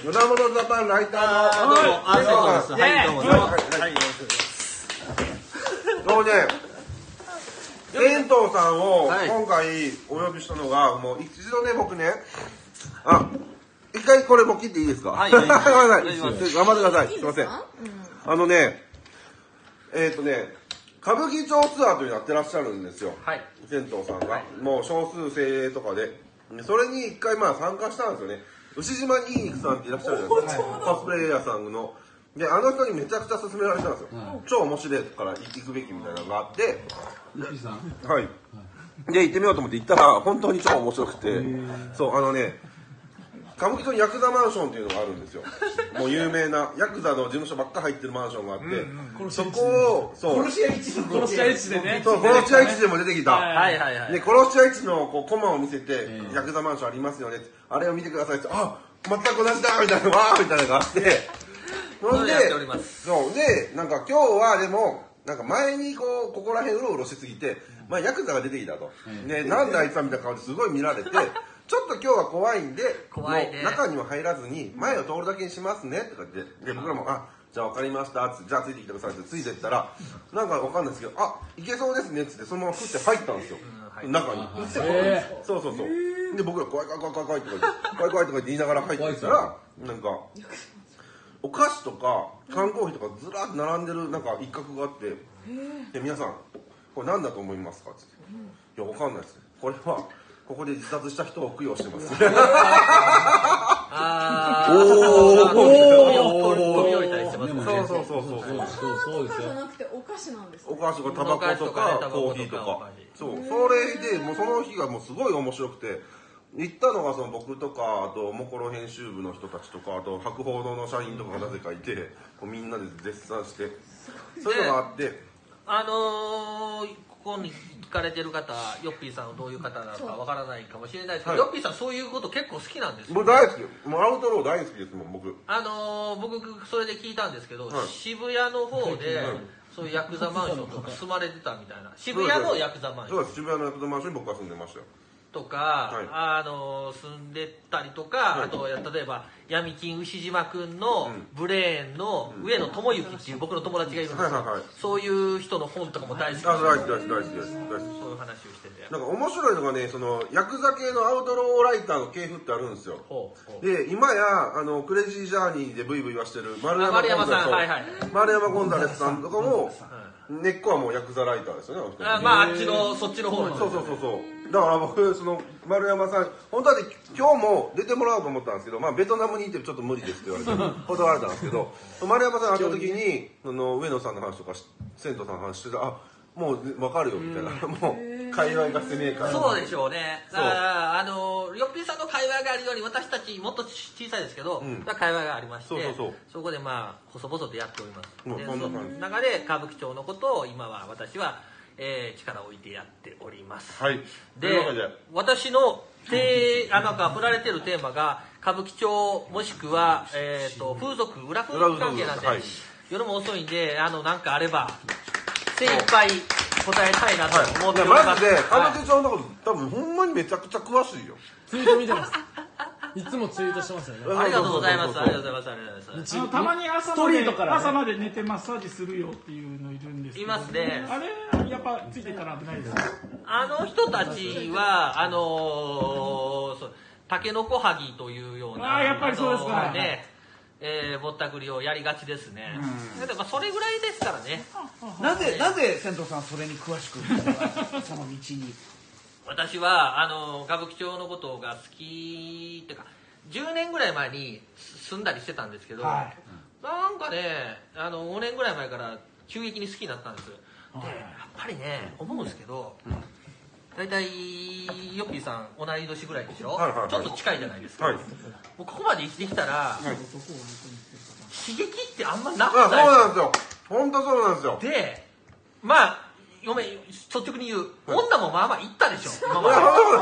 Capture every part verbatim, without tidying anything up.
ヨダモノジャパンライターのどうも、あ、そうです。はい、どうも、どうも。はい、 どうもね、銭湯さんを今回お呼びしたのが、もう一度ね、僕ね、あ、一回これも切っていいですか？はい、はい、はい、頑張ってください。すいません。あのね、えっとね、歌舞伎町ツアーというのやってらっしゃるんですよ。はい。銭湯さんが。もう少数精鋭とかで。それに一回まあ参加したんですよね。牛島にいにくさんっていらっしゃるじゃないですか。コスプレイヤーさんの。で、あの人にめちゃくちゃ勧められたんですよ。超面白いから行くべきみたいなのがあって。はい。で、行ってみようと思って行ったら、本当に超面白くて。そう、あのね、歌舞伎町にヤクザマンションっていうのがあるんですよ。もう有名なヤクザの事務所ばっか入ってるマンションがあって、そこを、そう。 殺し屋一の殺し屋一でね。 そう、殺し屋一でも出てきた。 はいはいはい。 で、殺し屋一のこうコマを見せて、ヤクザマンションありますよね。あれを見てくださいって、あ、全く同じだみたいな、わーみたいなのがあって。 そんで、 そう。で、なんか今日はでも、なんか前にこう、ここら辺うろうろしすぎて、まあヤクザが出てきたと。で、なんであいつはみたいな顔ですごい見られて、ちょっと今日は怖いんで、 怖いね、 もう中には入らずに、前を通るだけにしますね、とか言って、で、僕らも、あ、じゃあ分かりました、つって、じゃあついてきてくださいってついてったら、なんかわかんないですけど、あ、いけそうですね、つって、そのままふって入ったんですよ。中に。そうそうそう。で、僕ら怖い怖い怖い怖いとか言って、怖い怖いとか言いながら入ってきたら、なんか、お菓子とか缶コーヒーとかずらーっと並んでるなんか一角があって、で、皆さん、これ何だと思いますかつって。いや、わかんないですね。これは、ここで自殺した人を供養してます。 あー。おー。 飛び降りたりしてますね。 そうそうそうそう。 そうですよ。じゃなくてお菓子なんですか？ お菓子とかタバコとかコーヒーとか。そう。それで、もうその日がもうすごい面白くて、行ったのがその僕とか、あと、もころ編集部の人たちとか、あと、博報堂の社員とかがなぜかいて、こうみんなで絶賛して、そういうのがあって。 あのー、ここに聞かれてる方、ヨッピーさんはどういう方なのかわからないかもしれないですけど、ヨッピーさんそういうこと結構好きなんですよ。 僕大好き。もうアウトロー大好きですもん、僕。 あのー、僕、それで聞いたんですけど、渋谷の方で、そういうヤクザマンションとか住まれてたみたいな。渋谷のヤクザマンション。 そうです、渋谷のヤクザマンションに僕は住んでましたよ。 とか、はい、あの住んでたりとか、はい、あと例えば闇金牛島くんのブレーンの上野智之っていう僕の友達がいるんですよ、そういう人の本とかも大好きです。 あ、大好き大好き大好きです。 そういう話をしてて、 なんか面白いのがね、そのヤクザ系のアウトローライターの系譜ってあるんですよ。で、今やあのクレイジージャーニーでブイブイ言わしてる丸山ゴンザレスさん、はいはい、丸山ゴンザレスさんとかも、根っこはもうヤクザライターですよね。 あ、まああっちのそっちの方の。 そうそうそうそう。だから僕その丸山さん本当は今日も出てもらおうと思ったんですけど、まあベトナムにいてちょっと無理ですって言われて断られたんですけど、丸山さん会った時にその上野さんの話とか銭湯さんの話してたら、あ、もう分かるよみたいな、もう界隈がしてねえから。 そうでしょうね。だからあのヨッピーさんの界隈があるように私たちもっと小さいですけど、うん、界隈がありまして、そうそうそう、そこでまあ細々とやっております。もうそんな感じ。中で歌舞伎町のことを今は私は、えー、力を置いてやっております。 はい。 で、私のテーあなんか振られてるテーマが歌舞伎町もしくは、えー、と風俗裏風俗関係なんで、はい、夜も遅いんであのなんかあれば精一杯答えたいなと思っております。 マジで歌舞伎町のこと多分ほんまにめちゃくちゃ詳しいよ。 ツイート見てます。いつもツイートしてますよね。 ありがとうございます。ありがとうございます。ありがとうございます。 たまに朝まで朝まで寝てマッサージするよっていうのいるんですけど。 いますね。 あれやっぱついてたら危ないですか。 あの人たちはあのー、タケノコハギというような、 あやっぱりそうですかね、えー、ぼったくりをやりがちですね。だからまあそれぐらいですからね。 なぜなぜ銭湯さんそれに詳しくその道に。 私はあの歌舞伎町のことが好きっていうかじゅうねんぐらい前に住んだりしてたんですけど、はい、なんかねあのごねんぐらい前から急激に好きになったんです。でやっぱりね思うんですけど、大体ヨッピーさん同い年ぐらいでしょ、はいはいはい、ちょっと近いじゃないですか、はい、もうここまで生きてきたら、はい、刺激ってあんまなくない。 そうなんですよ、本当そうなんですよ。 でまあごめん率直に言う、はい、女もまあまあ行ったでしょ今ま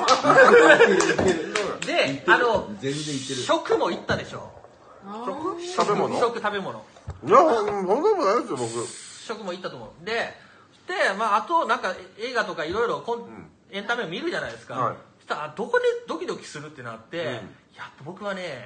でであの食も行ったでしょ。 食食べ物食食べ物いやほんともないですよ僕。 食も行ったと思う。ででまああとなんか映画とかいろいろエンタメを見るじゃないですか、はい、そしたらどこでドキドキするってなって、うん、やっぱ僕はね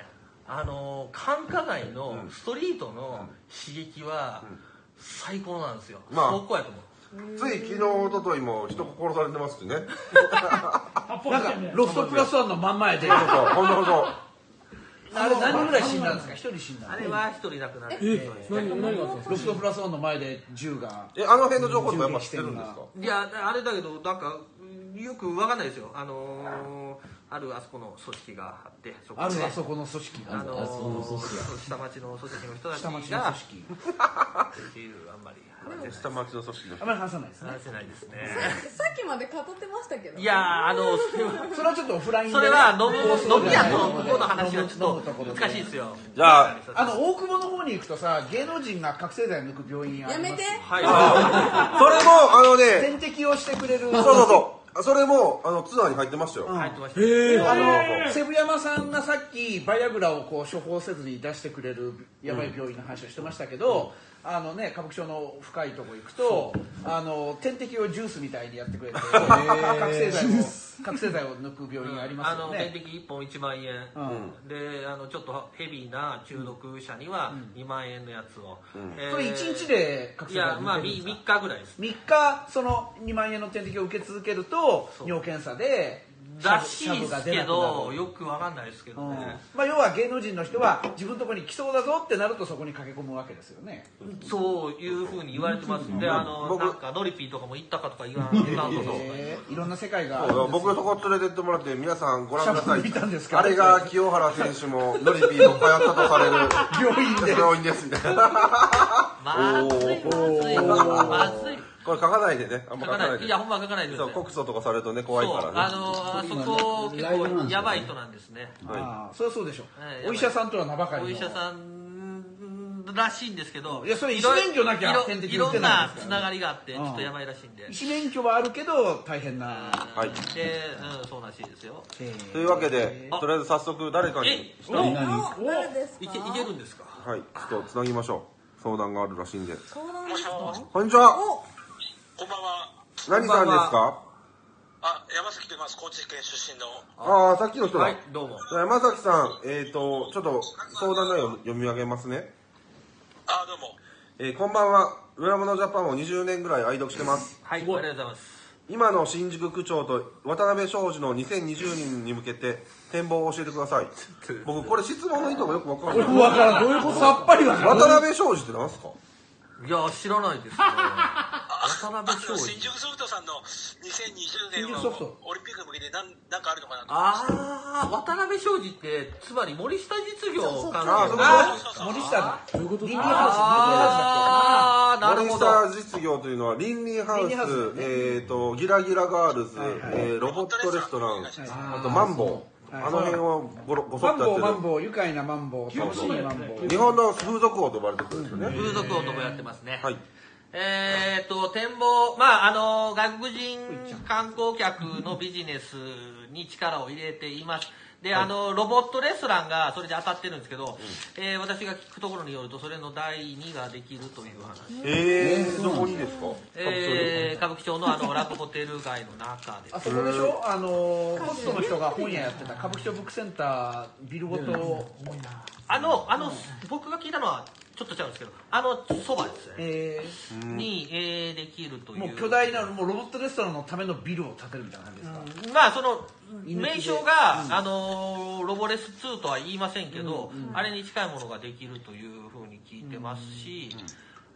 あの繁華街のストリートの刺激は最高なんですよ。 まあ最高やと思う。 つい昨日一昨日も人殺されてますしね。 なんかロフトプラスワンの真ん前でそうそうほんとほんと。 あれ何人ぐらい死んだんですか？一人死んだ。 あれは一人亡くなって。 え何何があったんですか？ ロフトプラスワンの前で銃が。 えあの辺の情報とかやっぱ知ってるんですか？ いやあれだけどなんかよくわかんないですよ。あのー、あるあそこの組織があってそこあるあそこの組織が。 あのー、下町の組織の人たちが下町の組織。 っていうあんまり下町の組織のあまり話さないですね。 話せないですね。 さっきまで語ってましたけど。 いやあのそれはちょっとオフラインで。 それは飲む飲み屋と向こうの話はちょっと難しいですよ。 じゃああの大久保の方に行くとさ芸能人が覚醒剤を抜く病院あります。 やめて。 はい。 それもあのね点滴をしてくれる。 そうそうそうそれもあのツアーに入ってましたよ。 入ってました。 あのセブ山さんがさっきバイアグラをこう処方せずに出してくれるやばい病院の話をしてましたけど、あのね歌舞伎町の深いとこ行くとあの点滴をジュースみたいにやってくれて覚醒剤を覚醒剤を抜く病院ありますよね。 あの点滴いっぽんいちまんえんであのちょっとヘビーな中毒者にはにまんえんのやつを。 それいちにちで覚い醒剤やまあみっかぐらいです。 みっかそのにまんえんの点滴を受け続けると尿検査でらしいですけどよくわかんないですけどね。 まあ要は芸能人の人は自分のところに来そうだぞってなるとそこに駆け込むわけですよね。 そういうふうに言われてますんで、あのなんかノリピーとかも行ったかとか言わん言わんといろんな世界があるんですよ。 僕そこ連れてってもらって皆さんご覧ください。 見たんですか？ あれが清原選手もノリピーも通ったとされる病院で病院ですみたいな。 まずいまずいまずい。 これ書かないでね。あんま書かない。 で。 いやほんま書かないでください。 告訴とかされるとね怖いからね。 あのあそこ結構やばい人なんですね。 ああそりゃそうでしょう。お医者さんとは名ばかりの。 お医者さんらしいんですけど、 いやそれ医師免許なきゃ点滴いろん打てないなつながりがあってちょっとやばいらしいんで。 医師免許はあるけど大変な。 はい。 で、うんそうらしいですよ。 というわけでとりあえず早速誰かにえ一人誰ですか？ いけいけるんですか。 はいちょっとつなぎましょう。相談があるらしいんで。 相談ですか？ こんにちは。 こんばんは。 何さんですか？ あ、山崎と言います。高知県出身の。 ああさっきの人だ。 はいどうも。 山崎さんえっとちょっと相談内容読み上げますね。 あ、どうも。 えーこんばんは。裏物ジャパンをにじゅうねんぐらい愛読してます。 はいありがとうございます。 今の新宿区長と渡辺商事のにせんにじゅうねんに向けて展望を教えてください。僕これ質問の意図がよくわかんない。 分からんどういうことさっぱり分からん。 渡辺商事って何すか？ いや知らないですね。渡辺商事。 新宿ソフトさんのにせんにじゅうねんの新宿ソフトオリンピックに向けて何なんかあるのかなと。 ああ渡辺商事ってつまり森下実業かな。 あそうそう森下だ。 どういうことリンリーハああなるほど。 森下実業というのはリンリーハウス、えっとギラギラガールズ、えーロボットレストラン、あとマンボウ。あの辺をごろごそっとやってる。 マンボウマンボウ愉快なマンボウ楽しいマンボウ。 日本の風俗王と呼ばれてるんですよね。 風俗王ともやってますね。 はい。 えー、と展望、まあ、あの外国人観光客のビジネスに力を入れています。で、あのロボットレストランがそれで当たってるんですけど、うんえー、私が聞くところによるとそれのだいにができるという話。 えー、どこにですか？ えー、歌舞伎町のあのラブホテル街の中です。 あそこでしょ？あのホストの人が本屋やってた歌舞伎町ブックセンタービルごと。 あのあの僕が聞いたのはちょっと違うんですけど、あのそばですね。 えー、に、えー、できるという。 もう巨大なもうロボットレストランのためのビルを建てるみたいな感じですか？ うん、まあその名称が、うん、あのロボレスツーとは言いませんけど、うんうん、あれに近いものができるというふうに聞いてますし、うんうん、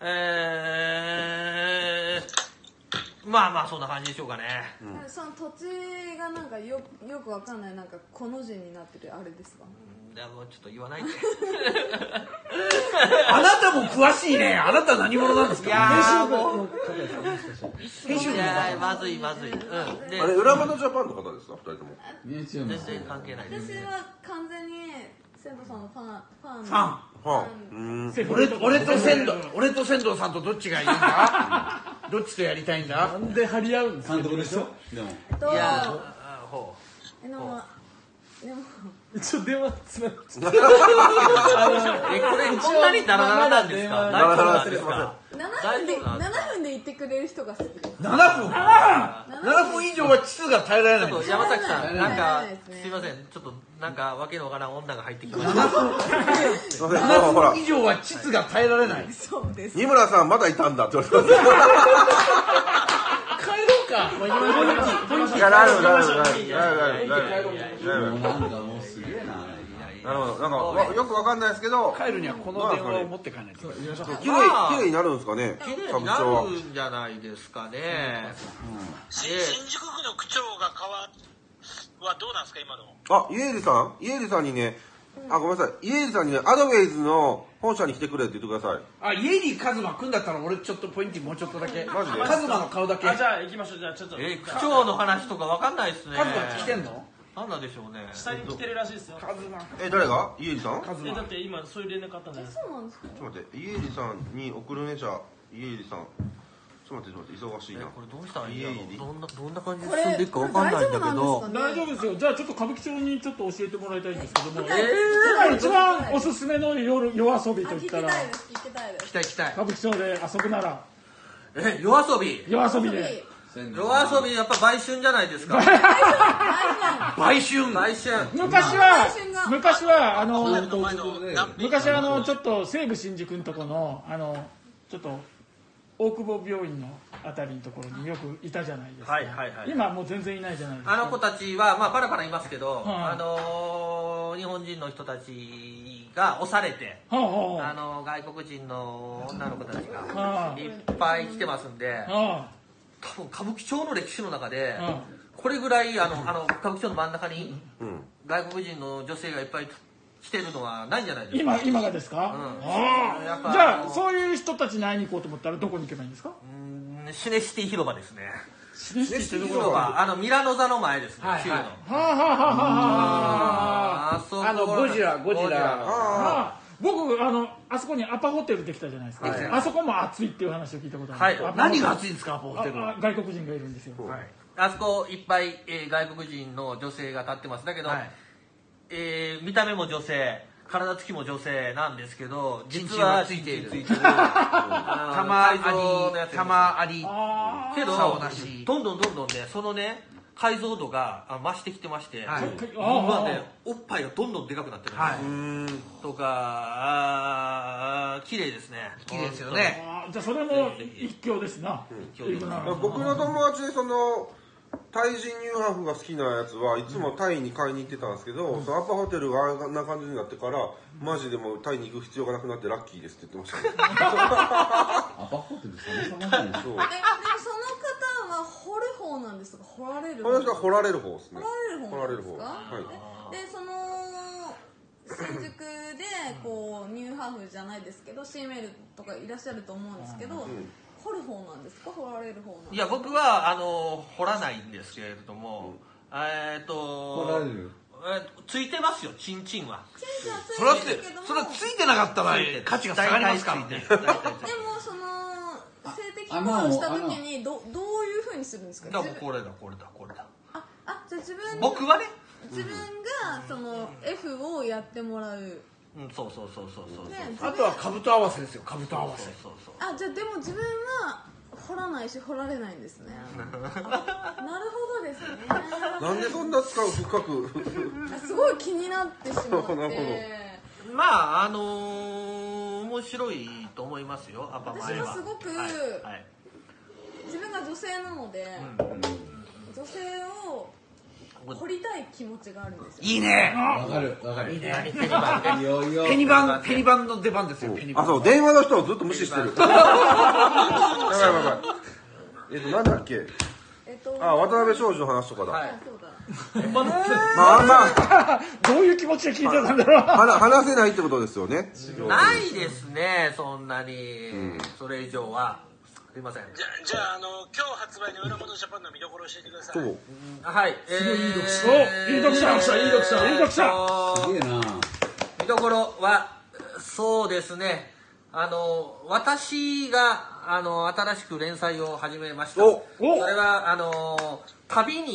えー、まあまあそんな感じでしょうかね。 うん、その土地がなんかよよくわかんないなんかこの字になってるあれですか？ いやもうちょっと言わないで。 あなたも詳しいね。あなた何者なんですか？ いやもう編集部。 いやまずいまずい。うん。 であれ裏物ジャパンの方ですか？二人とも。 全然関係ないです。 私は完全に仙道さんのファンファン。 ファン。 ファン。 俺俺と仙道俺と仙道さんとどっちがいいんだ？どっちとやりたいんだ？ なんで張り合うんですか？ 監督でしょ？でも。 いやほう。 えのでも一応電話つながってえ、これこんなにダラダラなんですか？ ダラダラなんですか？ ななふんでななふんで言ってくれる人が好きです。 ななふんななふん以上は膣が耐えられないんですよ。 山崎さん、なんかすすいません、ちょっとなんかわけのわからん女が入ってきました。 ななふん以上は膣が耐えられない。 そうです。 二村さんまだいたんだって言われてます。 帰ろうか。もう今のいや、大丈夫、大丈夫、大丈夫、大丈夫。 なんかもうすげえな。 なるほど、なんかわよくわかんないですけど、 帰るにはこの電話を持って帰らないと。 綺麗綺麗になるんですかね。 綺麗になるんじゃないですかね。 新宿区の区長が変わはどうなんですか今の。 あ、イエリさん、イエリさんにね、あ、ごめんなさい、イエリさんにね、アドウェイズの本社に来てくれって言ってください。 あ、家にカズマ来んだったら俺ちょっとポインティもうちょっとだけ。 マジでカズマの顔だけ。 あ、じゃあ行きましょう。じゃあちょっとえ、区長の話とかわかんないですね。 カズマ来てんの？ なんなんでしょうね。 下に来てるらしいですよ。 カズマ。 え、誰がイエリさん？ちょっえ、だって今そういう連絡あったんじゃないですか。 そうなんですか。 と待って、イエリさんに送るね、じゃあ、イエリさん。ちょっと待って、ちょっと待って、忙しいな。 これどうしたらいいんやろイエリどんな、どんな感じでこれ進んでいくかわかんないんだけど。 大丈夫ですよ。じゃあちょっと歌舞伎町にちょっと教えてもらいたいんですけども、 え今一番おすすめの夜夜遊びあ、聞きといったらたいです。聞きたいです。 期待期待。 歌舞伎町で遊ぶならえ、夜遊び夜遊びで。 夜遊びやっぱ売春じゃないですか。 売春。 売春。 昔は青春が昔はあの前の前の何ページ昔はあのちょっと西武新宿のとこのあのちょっと大久保病院のあたりのところによくいたじゃないですか。 はいはいはい。 今はもう全然いないじゃないですか。 あの子たちは、まあ、パラパラいますけど、 はいあのー日本人の人たちが押されて、 はあはあのー外国人の女の子たちがはいっぱい来てますんで、 あは多分歌舞伎町の歴史の中であ、はこれぐらいあのあの歌舞伎町の真ん中にうん。 外国人の女性がいっぱい来てるのはないんじゃないあですか。 今今がですか。 うんあやっぱあじゃあのそういう人たちに会いに行こうと思ったらどこに行けばいいんですか。 うーんシネシティ広場ですね。 シネシティってどこ広場、あのミラノ座の前ですね。 はいはい州の。 はあはあはあはあ。 あそこあのゴジラゴジラああ僕あのあそこにアパホテルできたじゃないですか、 はいあそこも暑いっていう話を聞いたことある、 はいアパホテル何が熱いんですか、アパホテルああ外国人がいるんですよ、 あそこいっぱい、えー外国人の女性が立ってますだけど、 はいえー見た目も女性体つきも女性なんですけどチンチン実ははついているチンチンついてるあの玉あ改造のやつり玉ありあけど竿なしどんどんどんどんねそのね解像度があ増してきてまして、 はい今ねおっぱいがどんどんでかくなってるんですよ、 はいうーん。 とかあー綺麗ですね綺麗ですよねあじゃあそれも一興ですな、 興です行くなら僕の友達でその、タイ人ニューハーフが好きなやつはいつもタイに買いに行ってたんですけど、そのアパホテルがあんな感じになってからマジでもうタイに行く必要がなくなってラッキーですって言ってましたね。 アパホテル様々なんでしょそう。 え、でもその方は掘る方なんですか、掘られるこの人は掘られる方ですね。 掘られる方なんですか。 はい。 で、その新宿でこうニューハーフじゃないですけど、シーメールとかいらっしゃると思うんですけど、掘る方なんですか、掘られる方なんですか。 いや僕はあの掘らないんですけれども、えーっと掘られるえーついてますよチンチンはチンチンはつそれはついてるけども、 それはついてなかったら価値が下がりますからね。 大体ついてる大体ついてるでもその性的行為をした時にどどういうふうにするんですか。 だから自分これだこれだこれだあ、あ、じゃあ自分僕はね自分がその F をやってもらう。 うんそうそうそうそうそうそうであとは兜合わせですよ、兜合わせ。 そうそうあ、じゃあでも自分は掘らないし掘られないんですね。あなるほどですね。 なんでそんな使う深く。 すごい気になってしまって。 なるまああのー、面白いと思いますよアパマイは私もすごくはいはい自分が女性なので、女性を掘りたい気持ちがあるんですよ。 いいね。 わかるわかる。いい何ペニバンいよいよ。 ペニバン、ペニバンの出番ですよ、ペニバン。 あ、そう、電話の人をずっと無視してる。やばいやばいやばい。えっと、なんだっけ。 えっと、 あ、渡辺少女の話とかだ。 あ、そうだ。 まあ、あんま、 どういう気持ちで聞いてたんだろう、 話話せないってことですよね。 ないですねそんなに、それ以上はすいませんじゃじゃああの今日発売の裏物ジャパンの見どころを教えてください。 そう。 はいすごいいい読者、おいい読者、いい読者、いい読者。 すげえな。 見どころはそうですねあの私があの新しく連載を始めました。 おそれはあの旅に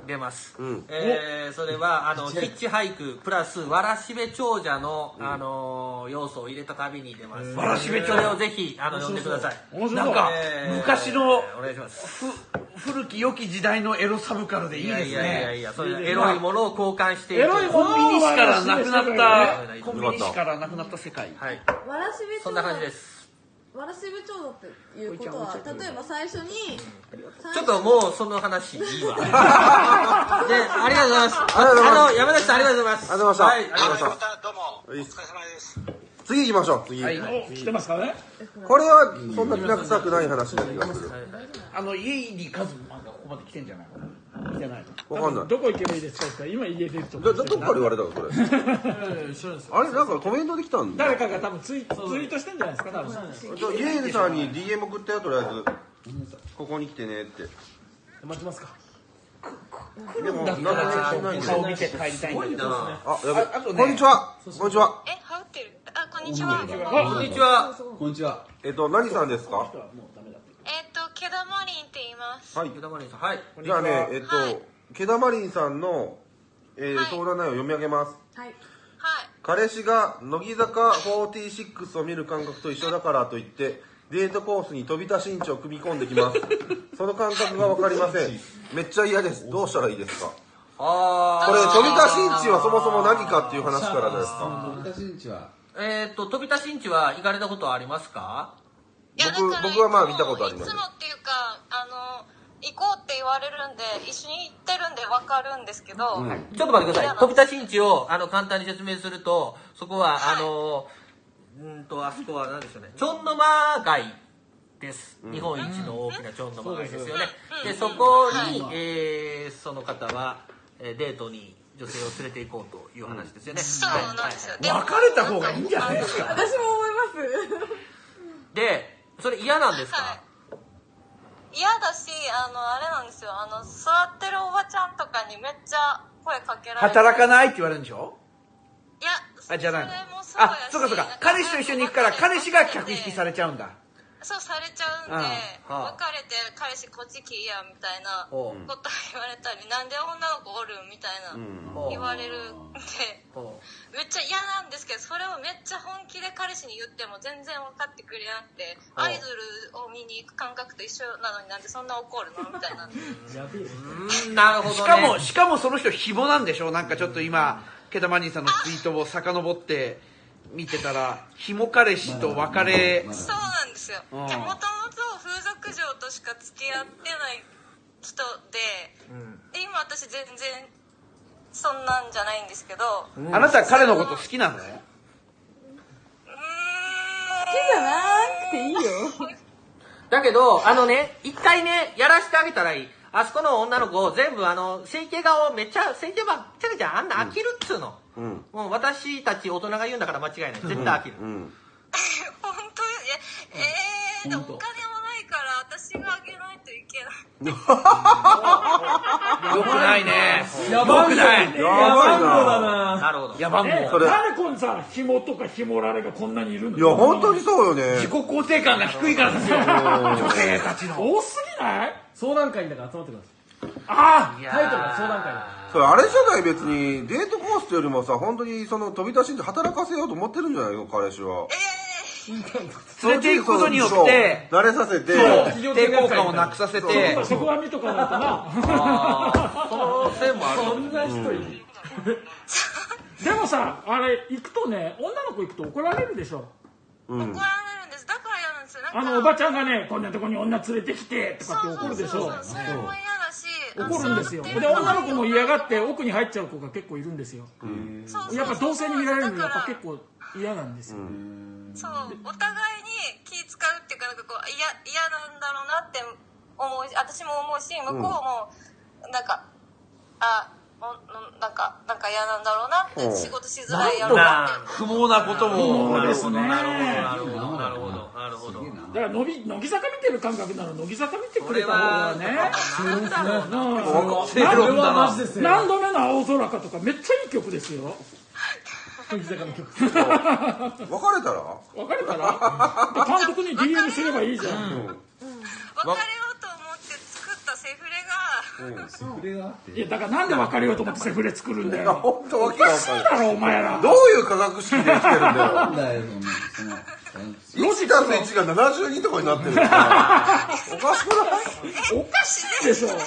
出ます、 うんえー、それはあのヒッチハイクプラスわらしべ長者の、あのー、要素を入れた旅に出ます。 わらしべ長者、 それをぜひあの読んでください。 なんか、 えー、 昔のお願いします。 古き良き時代のエロサブカルでいいですね。 いやいやいやいや、そういうエロいものを交換していく。 エロいものをコンビニしからなくなったコンビよニしからなくなった世界。 はい。 わらしべ長者、 そんな感じです。 わらしべ長者っていうことは、例えば最初にちょっともうその話いいわ。で、ありがとうございます。あの山崎さんありがとうございます。 ありがとうございました。 はい、ありがとうございままたどうもお疲れ様です。 次行きましょう。次。 はい。 お来てますからね。 これはそんなきな臭くない話な気がする。 あの家にカズマがここまで来てんじゃないかな。来てないの。 わかんない。 どこ行けばいいですかって言ったら今家出るとど思う。 どっから言われたのそれ。あれなんかコメントできたんだ。 誰かが多分ツイツイートしてんじゃないですか多分。 じゃあイエールさんに ディーエム 送ったよとりあえず。ここに来てねって。 待ちますか。 でもなんだからかちょっと顔見て帰りたいんだけど。 あやべ。 あとねこんにちは。こんにちは。 え、羽織ってる。あ、こんにちは。 す。こんにちは。 こんにちは。 えっと何さんですか。 えっと、毛田マリンって言います。 はい。 木田マリンさん、はい。 じゃあねえっと毛田マリンさんのえはい相談内容を読み上げます。 はいはい。 彼氏が乃木坂フォーティーシックスを見る感覚と一緒だからといってデートコースに飛び出しんちを組み込んできます。その感覚が分かりません。めっちゃ嫌です。どうしたらいいですか。 あこれ飛び出しんちはそもそも何かっていう話からですか。 飛び出しんちは。 えーっと、飛び出しんちは行かれたことはありますか？ いや僕だから僕はまあ見たことありますいつもっていうか、あの、行こうって言われるんで、一緒に行ってるんで分かるんですけど、 うんちょっと待ってください。飛び出しんちをあの簡単に説明すると、そこは、あの、うんと、あそこは何でしょうね。チョンノマ街です。日本一の大きなチョンノマ街ですよね。で、そこに、えー、その方は、えーデートに女性を連れて行こうという話ですよね。 そうなんですよ。でも別れた方がいいんじゃないですか。 私も思いますで、それ嫌なんですか？ はい嫌だし、あの、あれなんですよ。あの、座ってるおばちゃんとかにめっちゃ声かけられて。 働かないって言われるんでしょ。 いや、 あ、じゃないの。 それもそうやしあ、そうかそうか。彼氏と一緒に行くから彼氏が客引きされちゃうんだ。 そうされちゃうんで、 うんはあ別れて彼氏こっち来いやみたいなほうこと言われたり、なんで女の子おるみたいなうん言われるんで、 ほめっちゃ嫌なんですけど、それをめっちゃ本気で彼氏に言っても全然分かってくれなくて、 ほうアイドルを見に行く感覚と一緒なのになんでそんな怒るのみたいな。 うーん、なるほどね。 しかも、しかもその人紐なんでしょ。なんかちょっと今、ケタマニーさんのツイートを遡って見てたら、紐彼氏と別れ。 そうなんですよ。でうんもともと風俗嬢としか付き合ってない人で、 うんで今私全然そんなんじゃないんですけど、うーんあなたは彼のこと好きなの？ 好きじゃなくていいよだけど、あのね、一回ね、やらせてあげたらいい。あそこの女の子を全部あの、整形顔めっちゃ、整形ばっちゃけちゃあんな飽きるっつうの。 うん。 もう私たち大人が言うんだから間違いない。絶対飽きる。 うん。 本当ええー、でもお金もないから私があげないといけない。 よくないね。 やばいよくない。 やばいだな。 な。 なるほど。 やばんえ、 も。 それなんでこのさ、紐とか紐られがこんなにいるんだいや本当にそうよね。 自己肯定感が低いからですよ。女性たちの。 多すぎない？ 相談会だから集まってください。 あいやータイトルが相談会だ。 それあれじゃない別にデートコースというよりもさ本当にその飛び出しんち働かせようと思ってるんじゃないの彼氏は。 連れて行くことによって、 慣れさせて。 抵抗感をなくさせてあ、。そこは見とかないとな。 あーその線もある。 そんな人いる。でもさ、あれ行くとね、女の子行くと怒られるでしょ。 うん。 怒られるんです。だから嫌なんですよ。なんかあのおばちゃんがね、こんなとこに女連れてきてとかって怒るでしょ。 そうそうそう、それも嫌だし、 怒るんですよ。 あので、女の子も嫌がって奥に入っちゃう子が結構いるんですよ。 そうそうそうやっぱ同性に見られるのやっぱ結構構嫌なんですよ。 そう、お互いに気使うっていうか、なんかこう嫌嫌なんだろうなって思うし、私も思うし、向こうもなんか、あのなんかなんか嫌なんだろうなって、 うん仕事しづらいやろうなって。 不毛なことも。 そうですね。 なるほど、なるほど、なるほど。 だから乃木乃木坂見てる感覚なら乃木坂見てくれた方がね。 なんだろうな。 正論だな。 何度目の青空かとかめっちゃいい曲ですよ。 乃木坂の曲。 別れたら？ 別れたらで監督に ディーエム すればいいじゃん。 別れようと思って作ったセフレがセフレがあって。 いやだからなんで別れようと思ってセフレ作るんだよ。 本当わけわかんない。 だろお前ら。 どういう化学式で生きてるんだよ。 なんだよそのロジカルいちがななじゅうにとかになってるから。おかしくない？ おかしいでしょ。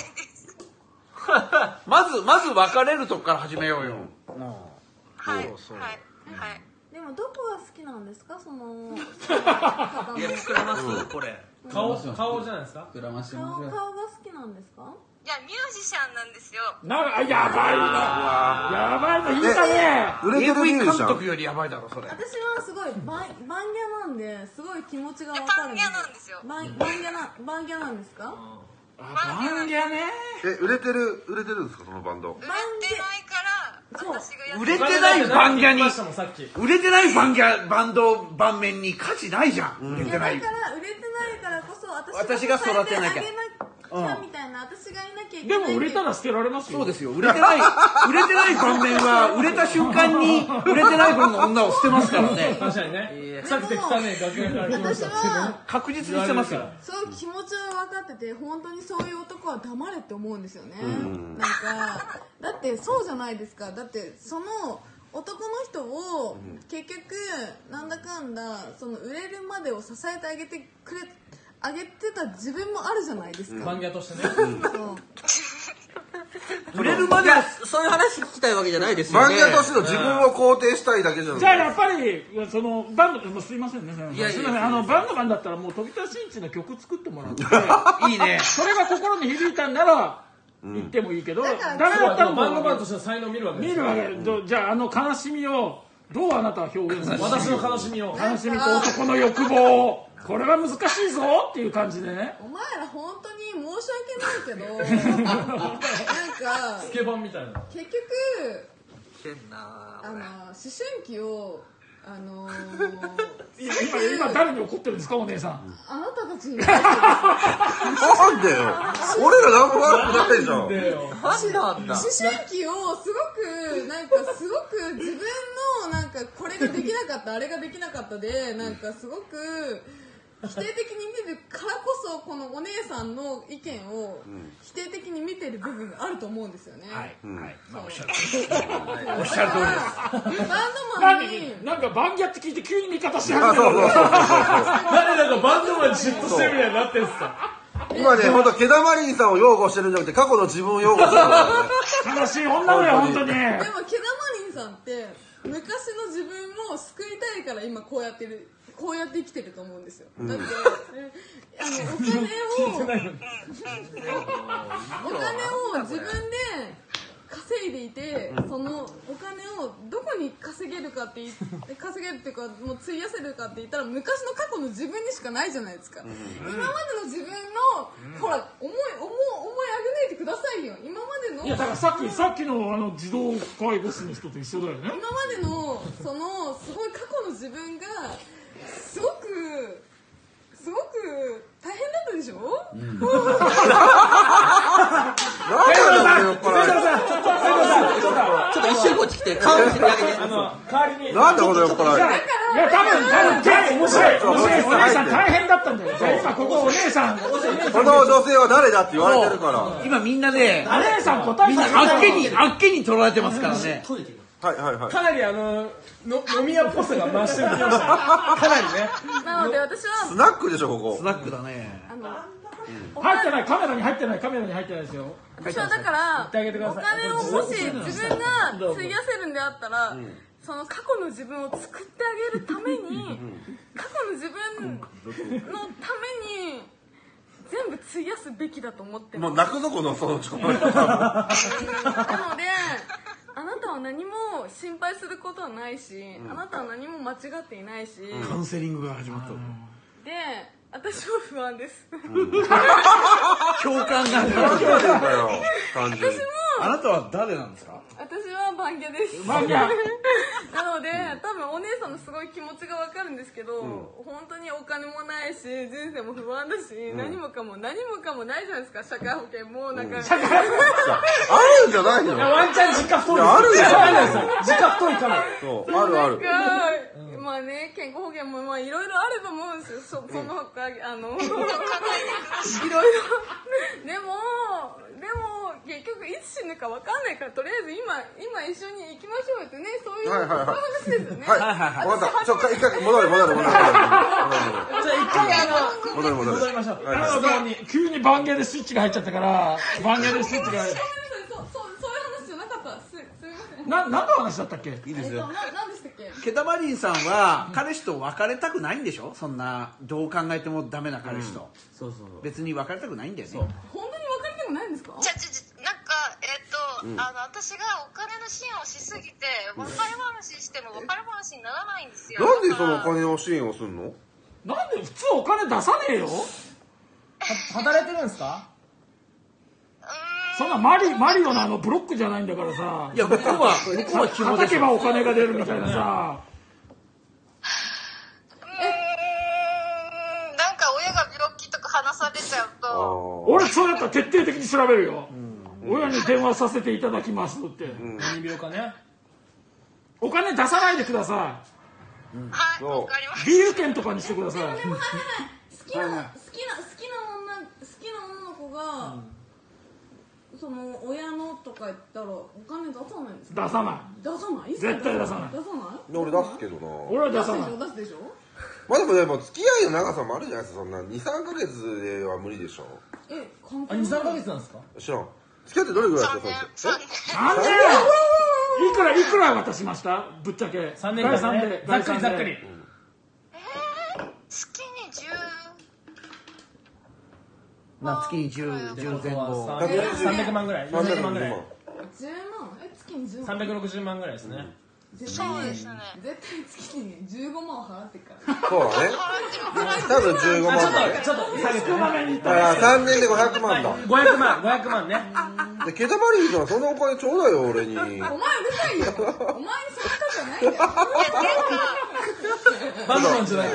まずまず別れるとこから始めようよ。 はいそうはいはい。 でもどこが好きなんですかそのいや膨らますこれ。 顔顔じゃないですか。 膨らまして顔ますよ。 顔が好きなんですかいやミュージシャンなんですよ。 なんかやばいな。やばいの引いたね。 売れてるミュージ監シャン。 督よりやばいだろそれ。 私はすごいバンバンギャなんですごい気持ちがわかるバンギャなんですよ。 バンバンギャなバンギャなんですかバンギャね。 え、売れてる、売れてるんですかそのバンド。 売れてないから私がやって売れてないバンギャにさっき売れてないバンギャバンド盤面に価値ないじゃん。売れいやだからてない。 売れてないからこそ私が育てなきゃあげなきゃみたいな私がいなきゃいけでないも売れたら捨てられますよ。 そうですよ。売れてない売れてない盤面は売れた瞬間に売れてない分の女を捨てますからね。 確かにね。さっきで汚ね楽屋から来まし私た。 は確実に捨てますよ。 そういう気持ちは分かってて本当にそういう男は黙れって思うんですよねなんかだってそうじゃないですかだってその男の人を結局なんだかんだその売れるまでを支えてあげてくれあげてた自分もあるじゃないですかバンギャとしてね。 そう売れるまではそういう話聞きたいわけじゃないですよね。 バンギャとしての自分を肯定したいだけじゃない。 じゃあやっぱりそのバンドもうすいませんね。 いやいやすいませんあのバンドマンだったらもう飛田真一の曲作ってもらっていいね。 それが心に響いたんなら言ってもいいけど、誰だったらバンドマンもとしての才能を見るわけ見ですよ。 るわけどじゃああの悲しみをどうあなたは表現する私の悲しみを。 悲しみと男の欲望これは難しいぞっていう感じでね。 お前ら本当に申し訳ないけどなんかスケバンみたいな。 結局してんなあの思春期をあの今今誰に怒ってるんですかお姉さん。 あなたたちになんでよ。俺ら何も悪くないじゃん。 なんだ。 思春期をすごくなんかすごく自分のなんかこれができなかったあれができなかったでなんかすごく否定的に見るからこそこのお姉さんの意見を否定的に見てる部分があると思うんですよね。 はい。はい。 そうおっしゃるおっしゃる通りです。 バンドマンになんかバンギャって聞いて急に味方し始める。 なんでなんかバンドマンに嫉妬してるみたいになってんすか。 今ね、ほんと、毛田マリンさんを擁護してるんじゃなくて、過去の自分を擁護してるからね。 悲しい女だよ本当に。 でも毛田マリンさんって昔の自分を救いたいから今こうやってるこうやって生きてると思うんですよ。だってあのお金をお金を自分で稼いでいてそのお金をどこに稼げるかって稼げるっていうかもう費やせるかって言ったら昔の過去の自分にしかないじゃないですか。今までの自分のほら思い思い思いあげないでくださいよ。今までのいやだからさっきさっきのあの児童介護士の人と一緒だよね。 今までのそのすごい過去の自分がすごくすごく大変だったでしょ？うん、 なんだよ、酔っ払い。 ちょっと一瞬こっち来て顔見せてあげて。 あの代わりに。 なんだこの酔っ払い。 いや多分多分じゃあ面白い面白いお姉さん大変だったんだよ。じゃあ今ここお姉さんこの女性は誰だって言われてるから。 今みんなね、 お姉さん答えみんなあっけにあっけに取られてますからね。 はいはいはい。 かなりあのの飲み屋っぽさが増してきました。かなりね。 なので私はスナックでしょここ。 スナックだね。 あの入ってないカメラに入ってないカメラに入ってないですよ。 私はだから言ってあげてくだおさい金をもし自分が費やせるんであったら、その過去の自分を作ってあげるために過去の自分のために全部費やすべきだと思ってます。 もう泣くぞこのそのちょ。 なのであなたは何も心配することはないし、あなたは何も間違っていないし、 カウンセリングが始まった。 で私は不安です。 共感が。 単純に。 あなたは誰なんですか？ 私はバンギャです。 バンギャなので多分お姉さんのすごい気持ちがわかるんですけど、本当にお金もないし人生も不安だし、何もかも何もかもないじゃないですか。社会保険もなんか、 あるんじゃないの？ ワンチャン実家太い。 あるじゃん。 実家太いから。 そうあるある。 なんかまあね、健康保険もまあいろいろあると思うんですよ。そその他、あの、いろいろ。でも、でも、結局いつ死ぬかわかんないから、とりあえず今、今一緒に行きましょうよってね、そういう、そういう話ですよね。 はいはいはい。わかった。ちょ、一回戻る戻る戻る。じゃあ一回あの、 戻る戻る。 戻りましょう。 急に番芸でスイッチが入っちゃったから、番芸でスイッチが。な、何の話だったっけ？いいですよ。 何でしたっけ？ ケタマリンさんは彼氏と別れたくないんでしょ？そんなどう考えてもダメな彼氏と。そうそう。別に別れたくないんだよね。 本当に別れたくないんですか？ じゃじゃじゃなんかえっと、うん、あの私がお金の支援をしすぎて別れ話しても別れ話にならないんですよ。 なんでそのお金の支援をするの？ なんで普通お金出さねえよ。 働いてるんですか？ そんなマリマリオのあのブロックじゃないんだからさ。 いや向こうは向こうは希望で叩けばお金が出るみたいなさ。 うんなんか親が病気とか話されちゃうと。 俺そうやったら徹底的に調べるよ。親に電話させていただきますって。 何病かね。 お金出さないでください。 はいわかりました。 ビール券とかにしてください。 好きな好きな好きな女好きな女の子が。その親のとか言ったらお金出さないんですか？ 出さない。 出さない？ 絶対出さない。 出さない？ 俺出すけどな。 俺は出さない。 出すでしょ？ まあでもでも付き合いの長さもあるじゃないですか。そんなにさんかげつでは無理でしょ。 え、関係あにさんかげつなんですか？ 知らん。付き合ってどれぐらいですか？ さんねん。 さんねん。いくらいくら渡しました？ぶっちゃけ。 さんねん間ね。ざっくりざっくり。 ええ月にじゅうまあ月にじゅう前後。 さんびゃくまんぐらい。よんひゃくまんぐらい。 じゅうまん？え、月にじゅうまん？ さんびゃくろくじゅうまんぐらいですね。 そうですね。 絶対月にじゅうごまんを払ってるから。 そうだね。多分じゅうごまんだね。 ちょっと下げてね。 ああ、さんねんでごひゃくまんだ。 ごひゃくまん、ごひゃくまんね。 で、ケタマリンさんそんなお金ちょうだいよ、俺に。お前うるさいよ。お前にそんなことじゃないんだよ。 バンドマンじゃないから。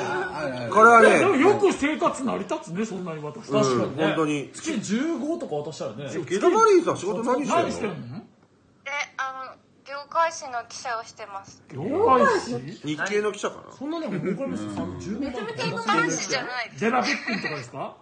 これはね。 でもよく生活成り立つね、そんなに渡す。 確かにね。 本当に。 月じゅうごとか渡したらね。 ケタマリンさん仕事何してんの？ 何してんの？ え、あの業界誌の記者をしてます。 業界誌？ 日系の記者かな？ そんなでも儲かりますよ。 めちゃめちゃ業界誌じゃないです。 デラビッピンとかですか？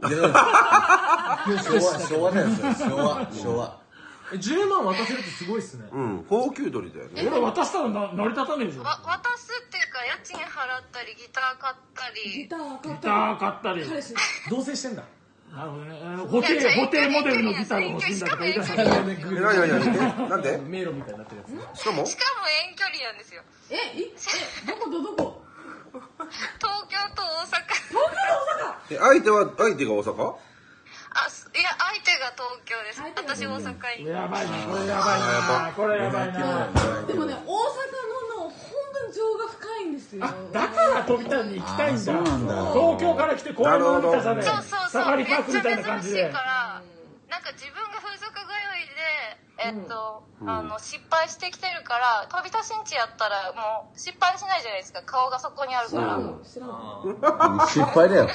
昭和だよ、昭和、昭和。 じゅうまん渡せるってすごいっすね。 うん、高級鳥だよね。 俺渡したらな成り立たねえじゃん。 わ渡すっていうか家賃払ったりギター買ったり。 ギター買ったり。 ギター買ったり。 同棲してんだ。 なるほどね。補定補定モデルのギターが欲しいんだとか言い出したら。 え、なになになに？なんで？ 迷路みたいになってるやつ。 しかも？ しかも遠距離なんですよ。 え、いえ、どことどこ？ 東京と大阪。 東京と大阪。 え、相手は相手が大阪？ あ、いや相手が東京です。私大阪に。 やばいな、これやばいな、これやばいな。 でもね、大阪のの本当に情が深いんですよ。 だから飛びたいに行きたいんだ。東京から来て公園の海さでサファリパークみたいな感じで。 なんか自分が風俗通いで、えっと、あの失敗してきてるから飛び出しんちやったらもう失敗しないじゃないですか。顔がそこにあるから。 失敗だよ。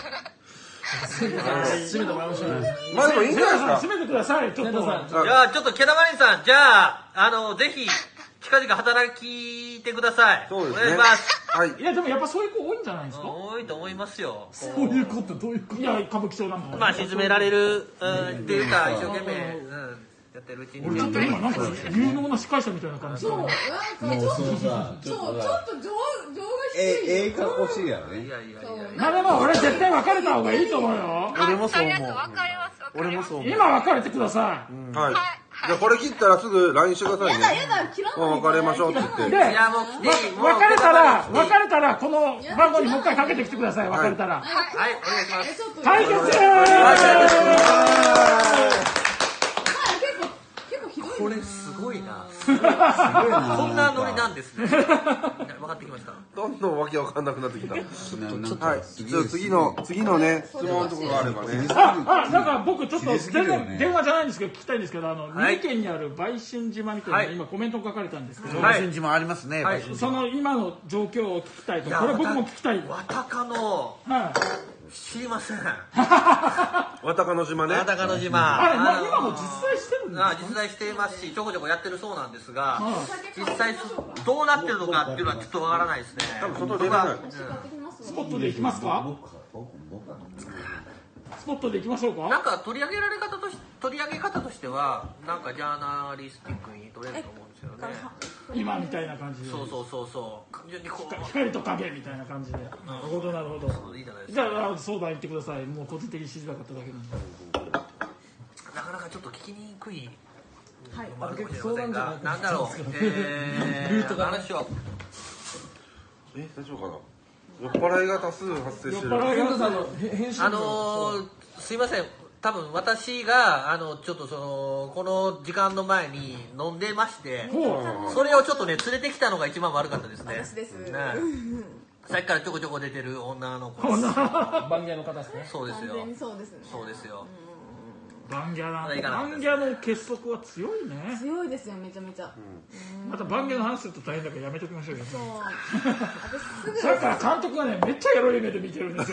閉めてもらいましょう。 まあでもいいんじゃないですか。 閉めてください。ちょっと。 じゃあちょっとケタマリンさん、じゃああのぜひ近々働きてください。 そうですね。 お願いします。 はい。 いやでもやっぱそういう子多いんじゃないですか。 多いと思いますよ。 そういうことどういうこと？ いや歌舞伎町なんか。 まあ沈められるっていうか一生懸命やってるうちに。 俺ちょっと今なんか有能な司会者みたいな感じ。 そう。 もうそのさ、 ちょっと情情が低い。 え、ええ格好してるやろね。 いやいやいや。 まあでも俺絶対別れた方がいいと思うよ。 俺もそう思う。 俺もそう思う。 今別れてください。 はい。じゃあこれ切ったらすぐ ライン してくださいね。 やだやだ、切らない。 別れましょうって言って。 で、別れたら別れたらこの番号にもう一回かけてきてください。別れたら。 はい、お願いします。 解決。 これすごいな。こんなノリなんですね。分かってきました。 どんどんわけわかんなくなってきた。はい。じゃあ次の次のね質問のところがあればね。 あ、なんか僕ちょっと全然電話じゃないんですけど聞きたいんですけど、あの三重県にある売春島みたいな今コメント書かれたんですけど、 売春島ありますね。 その今の状況を聞きたいと。これ僕も聞きたい。 わたかの。 はい。 知りません。 渡鹿の島ね。 渡鹿の島。 あれ、まあ、今も実際してるんですか？ 実際していますし、ちょこちょこやってるそうなんですが、実際どうなってるのかっていうのはちょっとわからないですね。 多分外出れない。 スポットで行きますか？スポットで行きましょうか。 なんか取り上げられ方とし取り上げ方としてはなんかジャーナリスティックに取れると思うんですよね。 今みたいな感じで。 そうそうそうそう。 光と影みたいな感じで。なるほどなるほど。 いいじゃないですじか。 ゃあ相談言ってください。もう個人的に知りたかっただけなんで。 なかなかちょっと聞きにくい。 はい。 あるかもしれませんが、なんだろう。えー、話は。 え、大丈夫かな。酔っ払いが多数発生してる。 あのー、すいません。多分私があのちょっとそのこの時間の前に飲んでまして、それをちょっとね連れてきたのが一番悪かったですね。 私です。 ね、さっきからちょこちょこ出てる女の子。 バンギャの方ですね。 そうですよ。 完全にそうですね。 そうですよ。 バンギャな、バンギャの結束は強いね。 強いですよ、めちゃめちゃ。 またバンギャの話すると大変だからやめときましょうよ。 そう。私すぐ。 さっきから監督がね、めっちゃエロい目で見てるんですよ。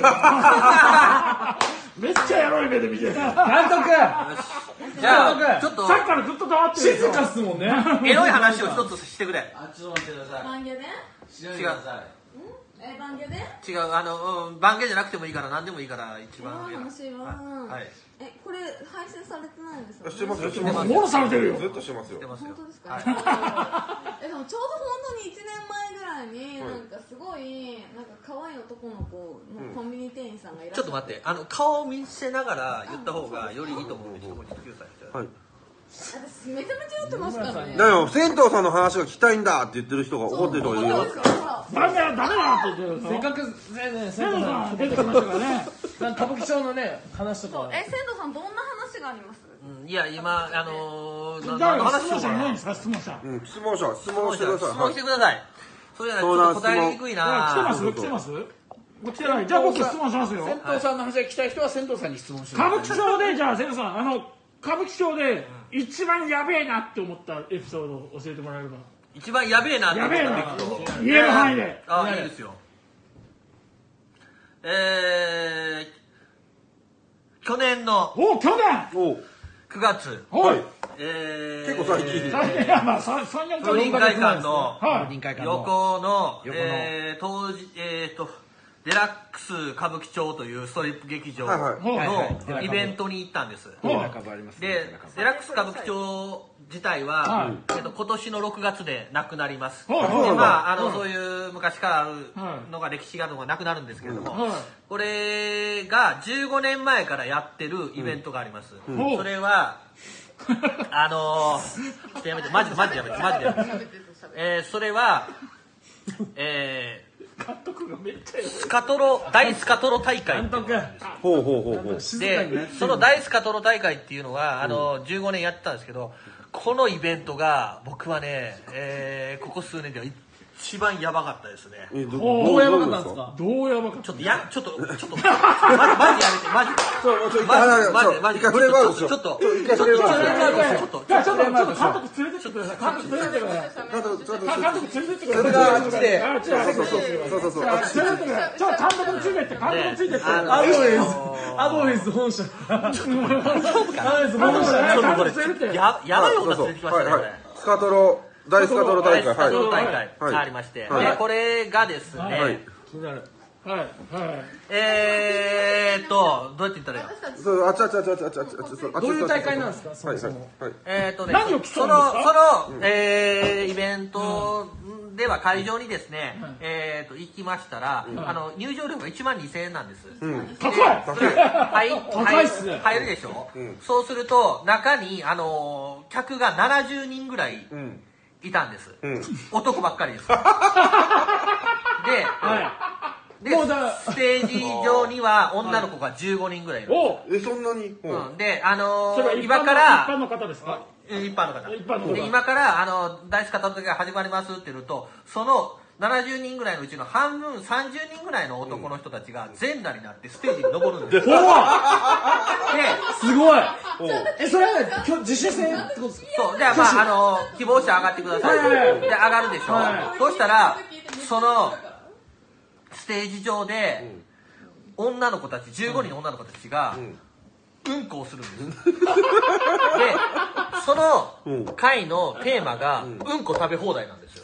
めっちゃエロい目で見てる。監督。 じゃあちょっとさっきからずっと黙ってる。 静かっすもんね。 エロい話を一つしてくれ。 あ、ちょっと待ってください。 バンギャで？ 違う。 え、バンギャで？ 違う、あの、うん、バンギャじゃなくてもいいから何でもいいから一番。 今の話は、 はい。 え、これ配信されてないんですか？ してますよ、してます。 もろされてるよ。 ずっとしてますよ。 本当ですか？え、でもちょうど本当にいちねんまえぐらいになんかすごいなんか可愛い男の子のコンビニ店員さんがいらっしゃって。 ちょっと待って、あの顔を見せながら言った方がよりいいと思うんで、一口きゅうさい。 はい。 私めちゃめちゃ酔ってますからね。 だよ、銭湯さんの話が聞きたいんだって言ってる人が怒ってる人がいるよ。 バンギャダメだって言ってる。 せっかくね、 銭湯さん出てきましたからね。 歌舞伎町のね、話とか。 え、仙道さんどんな話があります？ いや、今、あのー、 じゃあ話質問者いないんですか、質問者。 うん、質問者、質問してください。 質問してください。それじゃちょっと答えにくいな。 来てます来てます来てない。じゃあ僕質問しますよ。 銭湯さんの話が聞きたい人は銭湯さんに質問してください。 歌舞伎町で、じゃあ銭湯さん、あの、歌舞伎町で一番やべえなって思ったエピソードを教えてもらえれば。 一番やべえなって思ったエピソード。 言える範囲で。 あ、いいですよ。えー、去年のお、去年くがつ。 はい。 えー、 結構最近。 いや、まあ、さん、さん、よんかげつ。 臨海館のはい横の、えー、当時、えーと、デラックス歌舞伎町というストリップ劇場のイベントに行ったんです。で、デラックス歌舞伎町自体は、えっと、今年のろくがつでなくなります。で、まあ、あの、そういう昔からあるのが歴史があるのがなくなるんですけれども、これがじゅうごねんまえからやってるイベントがあります。それは、あのー、ちょっとやめて、マジでマジでやめて、マジでやめて。えー、それは、えー、 監督がめっちゃスカトロ、大スカトロ大会。 監督。 ほうほうほうほう。 で、その大スカトロ大会っていうのは、あの、じゅうごねんやってたんですけど、このイベントが、僕はね、えー、ここ数年では一番やばかったですね。 え、どどうやばかったんですか？ どうやばかった？ ちょっと、や、ちょっと、ちょっと、マジ、マジやめて、マジで。 そう、ちょ、 マジで、マジで、マジで。 一回フレーバーでしょ。 ちょっと、 ちょ、一回フレーバーでしょ。 ちょっと、 じゃあちょっと、ちょっと監督連れてってください。監督連れてってください。 監督、ちょっと、 監督連れてってください。 それがあっちで。 あっちで。 そうそうそう。そうそうそう。 連れてってください。ちょっと監督についてって、監督についてって。 アドレス、アドレス本社。アドレス本社。 ちょっとこれ、や、やばいこと連れてきましたね、これ。 スカトロ、大スカトロ大会。 スカトロ大会がありまして。で、これがですね、 気になる。 はい、はい。 えーっと、どうやって言ったらいいの？ そう、あっちあっちあっちあっちあっちあっちあっち。 どういう大会なんですか？そもそも。 えーっとね、 何を競うんですか？ その、その、えー、イベントでは会場にですね、えーっと、行きましたら、あの、入場料がいちまんにせんえんなんです。 高いはい、 高いっすね。 入るでしょ？そうすると、中に、あの、客がななじゅうにんぐらいいたんです。男ばっかりです。で、で、ステージ上には女の子がじゅうごにんぐらいいる。 え、そんなに？ うん。で、あのー、 それは今から、 一般の方ですか？ 一般の方。 一般の方で、今から、あの、大好きな時が始まりますって言うと、そのななじゅうにんぐらいのうちの半分、さんじゅうにんぐらいの男の人たちが全裸になってステージに登るんですよ。で、 すごい。え、それは今日自主戦ってことですか？ そう。じゃあ、まあ、あの、希望者上がってください。で、上がるでしょ。そうしたら、その、ステージ上で、 女の子たちじゅうごにんの女の子たちがうんこをするんですでその回のテーマがうんこ食べ放題なんですよ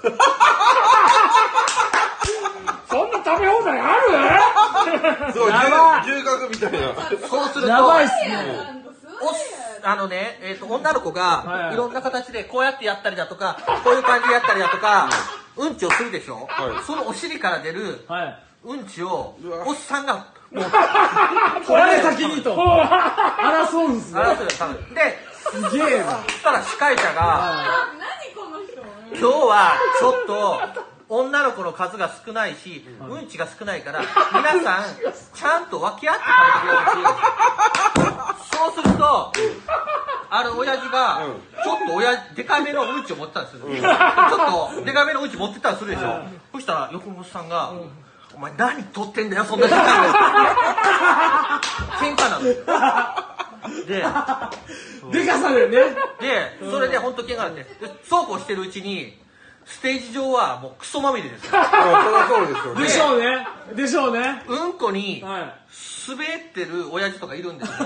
そんな食べ放題ある？ すごい牛角みたいな。 そうするとやばいっすね。 おあのね、えー、と女の子がいろんな形でこうやってやったりだとかこういう感じでやったりだとかうんちをするでしょ、はい、そのお尻から出るうんちをおっさんがもうこれ先にと争うんすね。 争うで、 すげえな。 そしたら司会者が今日はちょっと女の子の数が少ないし、うん、うんちが少ないから皆さんちゃんと分け合って食べてくれるそうするとある親父がちょっと親でかめのうんちを持ってたんですよ、うん、ちょっとでかめのうんち持ってたりするでしょ、うん、そしたら横本さんが、うん、お前何取ってんだよそんな時間で喧嘩なのででかさだよねでそれで本当喧嘩なんでそうこうしてるうちにステージ上はもうクソまみれですよ。 でしょうね。でしょうね。 うんこに滑ってる親父とかいるんですよ。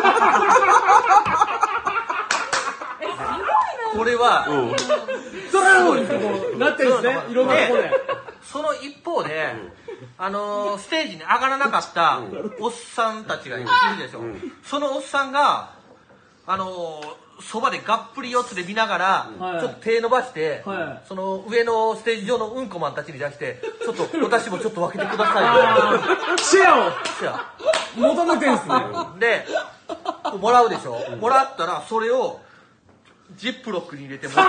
これはドラゴンにこうなってるんですね。いろんなところで。 その一方で、あのー、ステージに上がらなかったおっさんたちがいるでしょ。そのおっさんがあのー。そばでがっぷり四つで見ながら、はい、ちょっと手伸ばして、はい、その上のステージ上のうんこマンたちに出してちょっと私もちょっと分けてくださいシェアをシェア求めてんすねでもらうでしょ、うん、もらったらそれをジップロックに入れてもら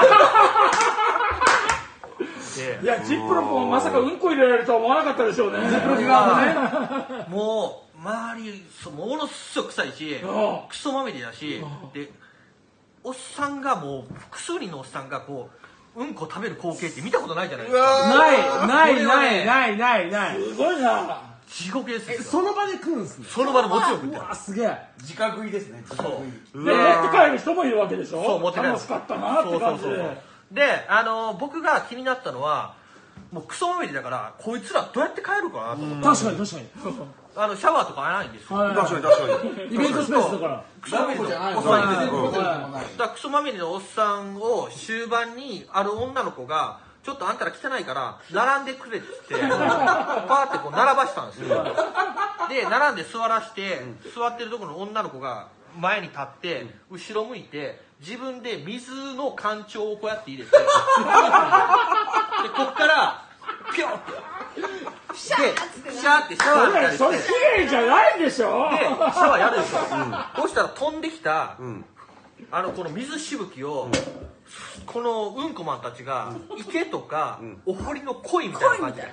ういやジップロックもまさかうんこ入れられるとは思わなかったでしょうねジップロック側もねもう周りものすごく臭いしクソまみれだしでおっさんがもう複数人のおっさんがこううんこ食べる光景って見たことないじゃないですか。 ないないないないないないすごいな地獄ですよ。 その場で食うんすね。 その場でもちろん食ってる。 うわすげえ直食いですね。 そうで持って帰る人もいるわけでしょ。 そう持って帰る。 楽しかったなって感じで。 であの僕が気になったのはもうクソまみれだからこいつらどうやって帰るかなと思って。 確かに確かにあのシャワーとかないんですよ。 確かに確かに。 イベントスペースだから。 クソまみれのおっさんだクソまみれのおっさんを終盤にある女の子がちょっとあんたら汚いから並んでくれって言ってパーってこう並ばしたんですよ。で並んで座らして座ってるところの女の子が前に立って後ろ向いて自分で水の干潮をこうやって入れてでこっからピョンってシャーってシャワーやる。 それ綺麗じゃないでしょ。 でシャワーやるでしょ。そうしたら飛んできたあのこの水しぶきをこのうんこマンたちが池とかお堀の鯉みたいな感じで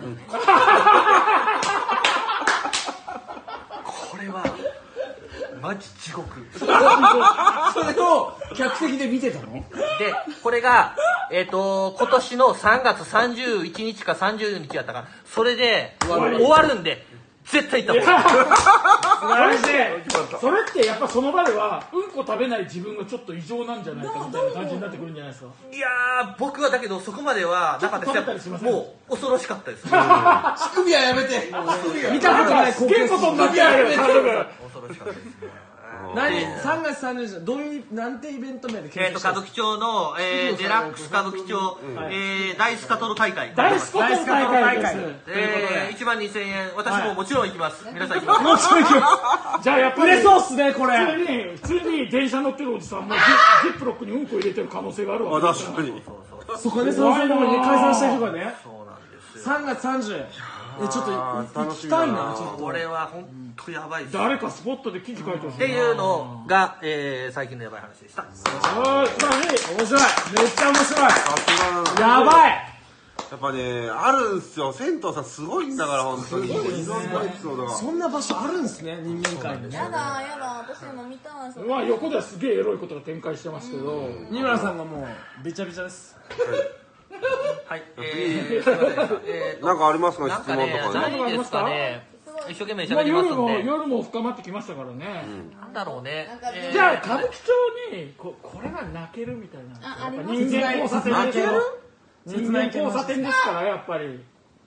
これはマジ地獄。 それを客席で見てたの？ でこれがえっと今年のさんがつさんじゅういちにちかさんじゅうにちやったからそれで終わるんで絶対行った方がいい。 それでそれってやっぱその場ではうんこ食べない自分がちょっと異常なんじゃないかみたいな感じになってくるんじゃないですか。 いやー僕はだけどそこまではなかったです。もう恐ろしかったです。 乳首はやめて。見たことない光景。ことになってやる。 恐ろしかったですね。 何さんがつさんじゅうにちどういうなんてイベント名でえっと歌舞伎町のえーデラックス歌舞伎町えーダイスカトロ大会ダイスカトロ大会えーいちまんにせんえん私ももちろん行きます。皆さん行きます。もちろん行きます。じゃあやっぱり売れそうっすねこれ。 普通に普通に電車乗ってるおじさんもジップロックにうんこ入れてる可能性があるわけです。 確かに。 そこでその人もね解散した人がね。 そうなんですよ。 さんがつさんじゅうえちょっと行きたいな。ちょっとこれは本当やばいです。 誰かスポットで記事書いてほしいっていうのが、えー、最近のやばい話でした。 面白い。めっちゃ面白い。やばい。 やっぱねあるんすよ。銭湯さんすごいんだから本当に。 そんな場所あるんですね人間界に。 やだやだ私飲みたい。 まあ横ではすげえエロいことが展開してますけど二村さんがもうべちゃべちゃです。 はい、えー、すいません。えー、 なんかありますか質問とかね。何ですかね。一生懸命喋りますんで。 夜も夜も深まってきましたからね。 なんだろうね。 じゃあ歌舞伎町にここれが泣けるみたいな。人間交差点でしょ。人間交差点ですからやっぱり。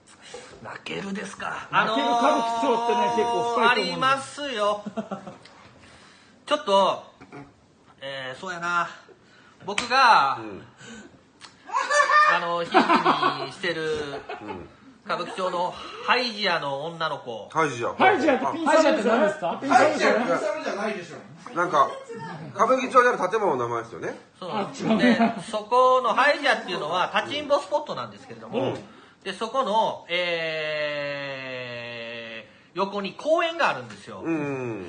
泣けるですか。 泣ける歌舞伎町ってね結構深いと思うんです。 ありますよ。ちょっと、えー、そうやな。僕が、うん、あのひいきにしてる歌舞伎町のハイジアの女の子。 ハイジア。 ハイジアってピンサロって何ですか？ ピンサロじゃないでしょ。 なんか歌舞伎町にある建物の名前ですよね。 そうで、そこのハイジアっていうのは立ちんぼスポットなんですけれども、うん、でそこの、えー、横に公園があるんですよ。うん、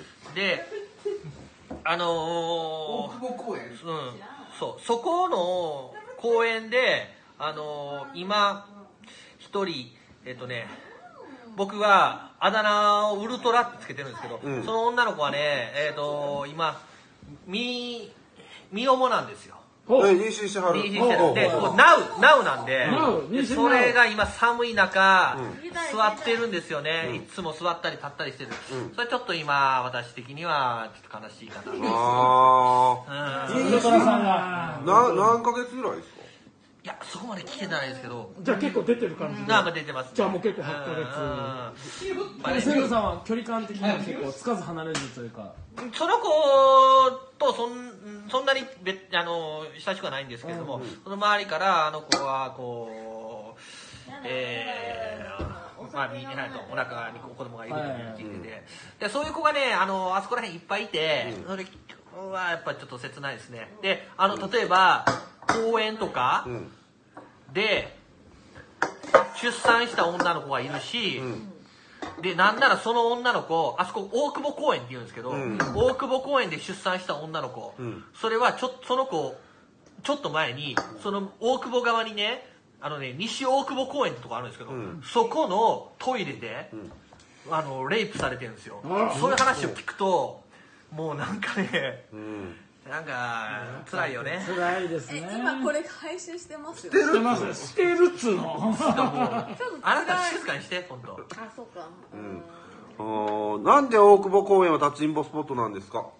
で、あのー、 大久保公園。うん、 そうそこの公園で、あのー、今一人えっとね。僕はあだ名をウルトラってつけてるんですけど、うん、その女の子はね、えーと今みみおもなんですよ。 妊娠してはる。 妊娠してる。で、ナウナウなんで、それが今寒い中、うん、座ってるんですよね。うん、いつも座ったり立ったりしてる。うん、それちょっと今私的にはちょっと悲しいかな。 ああ。ウルトラさんがな何ヶ月ぐらいですか？ いや、そこまで聞けてないですけど。 じゃあ結構出てる感じで。 あ、まあ出てます、ね。 じゃあもう結構はちかげつ。 セブさんは距離感的には結構つかず離れずというか。 その子とそんそんなにべあの親しくはないんですけれども、うんうん、その周りからあの子はこう、えー、まあみんなとお腹に子供がいると聞いてて、でそういう子がねあのあそこら辺いっぱいいて、うん、それはやっぱりちょっと切ないですね。で、あの例えば公園とか。うんで出産した女の子がいるし、うん、でなんならその女の子あそこ大久保公園って言うんですけど、うん、大久保公園で出産した女の子、うん、それはちょその子ちょっと前にその大久保側にねあのね西大久保公園ってとこあるんですけど、うん、そこのトイレで、うん、あのレイプされてるんですよ。そういう話を聞くともうなんかね、うんなんか辛いよね。 辛いですね。 今これ配信してますよ。 してます。してるっつうの。 あなた静かにして本当。 あ、そうか。 うん。なんで大久保公園は立ちんぼスポットなんですか？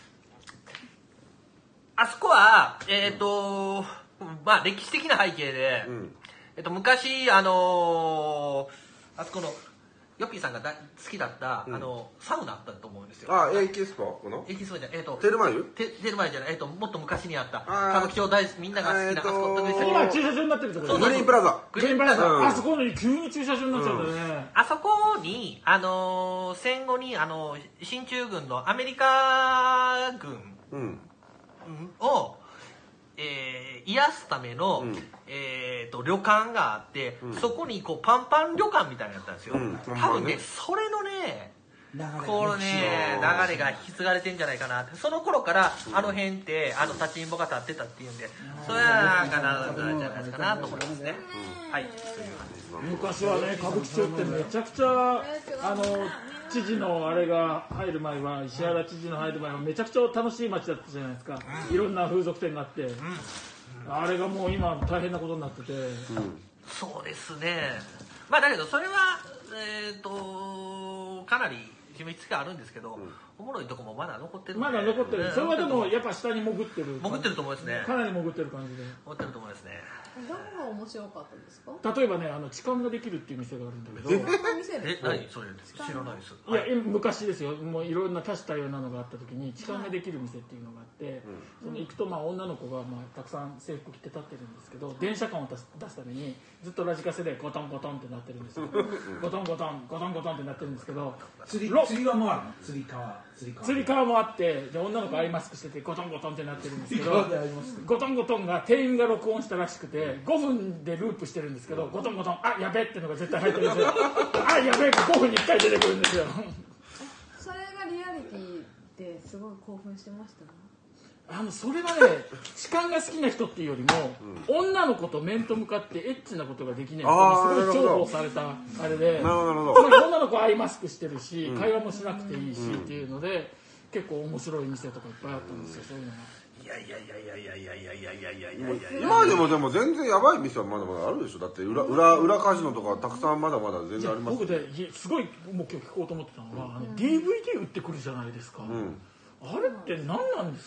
あそこはえっとまあ歴史的な背景で、うん、えっと昔あのー、あそこの。ヨッピーさんがだ好きだった、うん、あのサウナあったと思うんですよ。 あ、エイキスパこの？ エイキスパじゃない、えっ、ー、とテルマユ？ テテルマユじゃない、えっ、ー、ともっと昔にあった歌舞伎町大好きみんなが好きな、えー、あそこって今駐車場になってるところ。 グリーンプラザ。 グリーンプラザ。 うん、あそこに急に駐車場になっちゃうんだよね。うん、 あそこにあのー、戦後にあの進駐軍のアメリカ軍を、えー、癒すための、うん、えー、と旅館があって、うん、そこにこうパンパン旅館みたいなのやったんですよ。うん、多分ねそれのねこのね流れが引き継がれてんじゃないかなって。その頃からあの辺ってあの立ちんぼが立ってたっていうんで、それはなんかなんじゃないですかなと思いますね。うん、はい。 昔はね歌舞伎町ってめちゃくちゃあの知事のあれが入る前は石原知事の入る前はめちゃくちゃ楽しい街だったじゃないですか。いろんな風俗店があって、あれがもう今大変なことになってて、うん、 そうですね。まあだけどそれはえっとかなり秘密があるんですけど、うん、おもろいとこもまだ残ってる。 まだ残ってる、ね、それはでもやっぱ下に潜ってる潜ってると思いますね。 かなり潜ってる感じで潜ってると思いますね。 どこが面白かったですか？ 例えばね、あの痴漢ができるっていう店があるんだけど。 え、何それ知らないです。 いや、昔ですよ。もういろんな多種多様なのがあった時に痴漢ができる店っていうのがあって、その行くとまあ女の子がまあたくさん制服着て立ってるんですけど、電車感を出すためにずっとラジカセでゴトンゴトンってなってるんですよ。ゴトンゴトンゴトンゴトンってなってるんですけど、 釣り釣り輪もあるの？釣り革釣り革釣り革もあって、で女の子アイマスクしててゴトンゴトンってなってるんですけど、ゴトンゴトンが店員が録音したらしくてごふんでループしてるんですけど、ゴトンゴトンあやべってのが絶対入ってるんですよ。あやべごふんにいっかい出てくるんですよ。 それがリアリティですごい興奮してましたね。 あのそれはね痴漢が好きな人っていうよりも、うん、女の子と面と向かってエッチなことができない人にすごい重宝されたあれで、女の子はアイマスクしてるし、うん、会話もしなくていいし、うん、っていうので結構面白い店とかいっぱいあったんですよ、そういうのが。 いやいやいやいやいやいやいやいやいやいやいやいや今でもでも全然やばい店はまだまだあるでしょ。だって裏裏裏カジノとかたくさんまだまだ全然あります。 僕ですごいもう今日聞こうと思ってたのが、うん、あの ディーブイディー 売ってくるじゃないですか、うん、あれって何なんですか？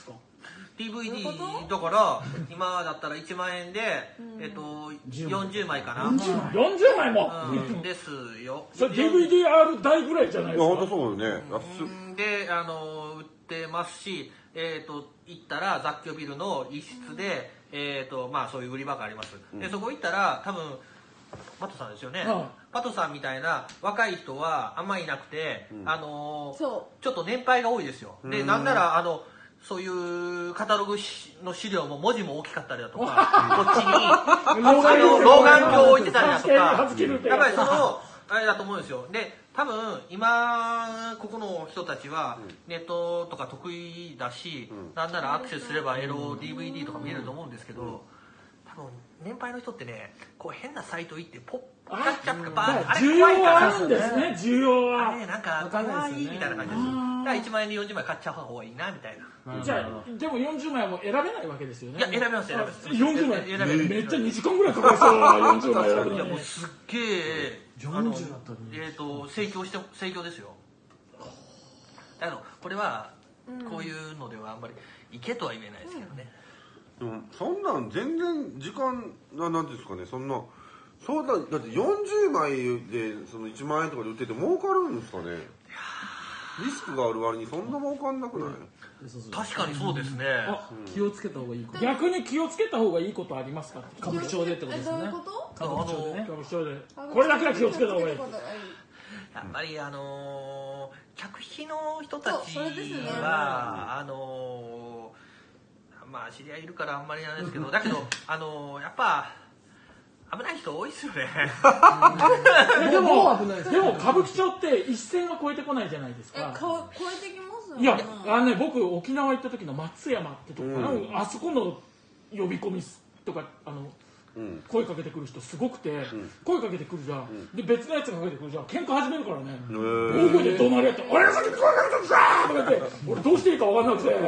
ディーブイディー だから今だったらいちまんえんで、えっとよんじゅうまいかな。 よんじゅうまいも、 うん、ですよ。 それ ディーブイディーアール 台ぐらいじゃないですか。 本当そうよね。 で、あの売ってますし、えっと行ったら雑居ビルの一室で、えっとまあそういう売り場があります。でそこ行ったら多分パトさんですよね。パトさんみたいな若い人はあんまりいなくて、あのちょっと年配が多いですよ。でなんならあのそういうカタログの資料も文字も大きかったりだとか、こっちにあの老眼鏡を置いてたりだとか、やっぱりそのあれだと思うんですよ。で多分今ここの人たちはネットとか得意だし、なんならアクセスすればエロ ディーブイディー とか見えると思うんですけど、多分年配の人ってね、こう変なサイト行ってポッキャッチャップバーン、あれ怖いから、 需要はあるんですね。需要はあれなんか怖いみたいな感じです。だからいちまんえんでよんじゅうまい買っちゃう方がいいなみたいな。 じゃあでもよんじゅうまいはもう選べないわけですよね。 いや選べます選べます。 よんじゅうまい選べる。めっちゃにじかんぐらいかかりそうなよんじゅうまい選ぶのに。 いやもうすっげえあのえっと盛況して盛況ですよ。だけどこれはこういうのではあんまりいけとは言えないですけどね。 でもそんなん全然時間ななんていうんですかね、そんなそうだだってよんじゅうまいでそのいちまんえんとかで売ってて儲かるんですかね。リスクがある割にそんな儲かんなくない？ 確かにそうですね。 気をつけた方がいいこと。 逆に気をつけた方がいいことありますか？ 歌舞伎町でってことですよね。 歌舞伎町でね。歌舞伎町でこれだけは気をつけた方がいい。 やっぱりあの客引きの人たちはあのまあ知り合いいるからあんまりなんですけど、だけどあのやっぱ危ない人多いですよね。 でもでも歌舞伎町って一線は越えてこないじゃないですか。 えか超えてきますよね。 いやあのね、僕沖縄行った時の松山ってとこかな、うん、あそこの呼び込みとかあの、うん、声かけてくる人すごくて、うん、声かけてくるじゃん、うん、で別のやつがかけてくるじゃん、喧嘩始めるからね、大声で怒鳴り合って「俺が先に声かけたんだ!」とか言って俺どうしていいか分かんなくて、うん、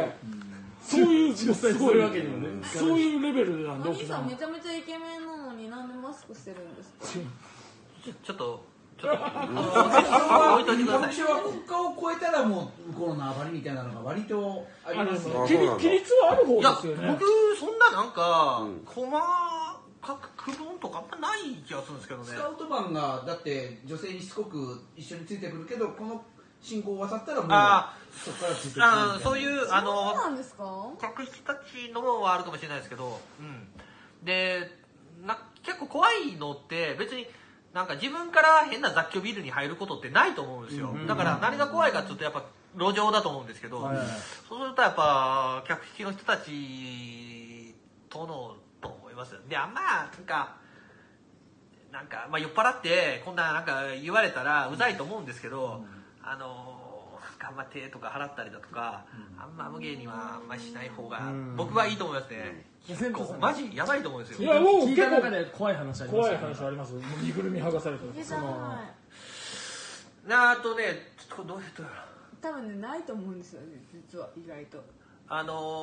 そういうすごいわけにもね、そういうレベルなんで。 お兄さんめちゃめちゃイケメンなのになんでマスクしてるんですか？ ちょっとちょっと置いといてください。 私は国家を超えたらもう向こうの縄張りみたいなのが割とありますよ。 規律はある方ですよね。 僕そんななんか細かく区分とかあんまない気がするんですけどね。 スカウトマンがだって女性にしつこく一緒についてくるけど、この信号を渡ったらもうそこからついてくるみたいな。 そういうあのそうなんですか？ 客引きたちのはあるかもしれないですけど、うん、でな結構怖いのって別になんか自分から変な雑居ビルに入ることってないと思うんですよ。だから何が怖いかっていうとやっぱ路上だと思うんですけど、はいはいはい、そうするとやっぱ客引きの人たちとのと思います。であんまなんかなんかまあ酔っ払ってこんななんか言われたらうざいと思うんですけど、うん、あの頑張ってとか払ったりだとか、うん、あんま無芸にはあんまりしない方が僕はいいと思いますね。結構マジやばいと思うんですよ。 いやもう聞いた中で怖い話あります。 怖い話あります。もう身ぐるみ剥がされてる。そのなあとね、どういうとやろ。 多分ねないと思うんですよね、実は意外と。 あ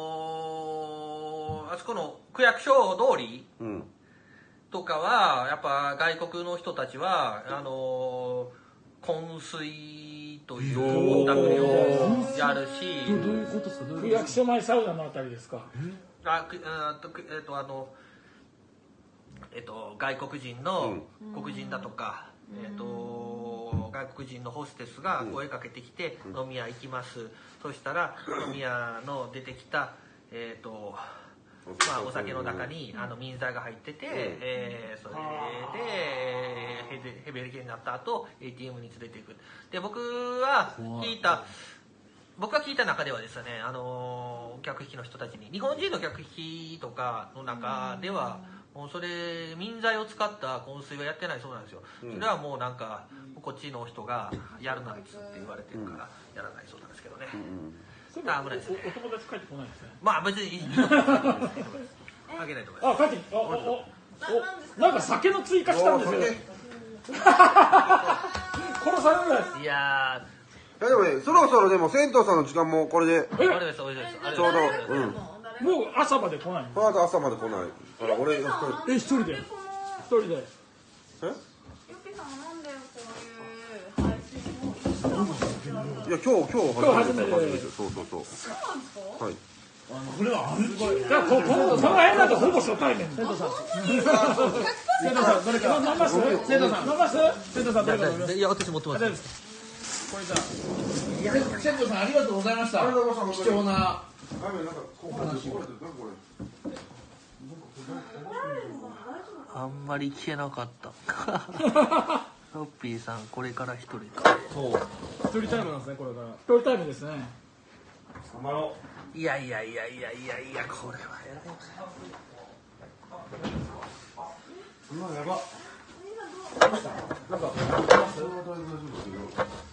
のー、あそこの区役所通り、うん、とかはやっぱ外国の人たちはあのー、昏睡というお宅をやるし。 どういうことですか？区役所前サウナのあたりですか？ ああとえっとあのえっと外国人の黒人だとか、えっと外国人のホステスが声かけてきて飲み屋行きます。そしたら飲み屋の出てきたえっとまあお酒の中にあの民剤が入ってて、えー、それでヘベレケになった後 エーティーエム に連れていく。で僕は聞いた。僕が聞いた中ではですね、あのー、客引きの人たちに日本人の客引きとかの中ではもうそれ民剤を使った昏睡はやってないそうなんですよ。それはもうなんかこっちの人がやるなっつって言われてるからやらないそうなんですけどね。 それ危ないですね。お友達帰ってこないですね。 まあ別にいいあげないと思います。 あ帰ってあおおなんか酒の追加したんですよ。殺されるやつ。 いやー。 いやでもね、そろそろでも銭湯さんの時間もこれでちょうど、 うん、 もう朝まで来ない。 この後朝まで来ない。あら俺え一人で一人で。 え？ ゆきさんなんでこういう配信を？ いや今日今日初めて。 そうそうそう。 そうなんですか？ はい。 これはあるだからここのこの辺だとほぼ初対面。生徒さん。生徒さんどれか飲みます？生徒さん飲みます？生徒さんどれか飲みます？ いや私持ってます。 これじゃあ。 いや生徒さんありがとうございました。貴重な。 あんまり聞けなかった。ロッピーさんこれから一人か。 そう。一人タイムなんですねこれから。 一人タイムですね。 頑張ろう。いやいやいやいやいやいやこれはやらうわやば。 なんか。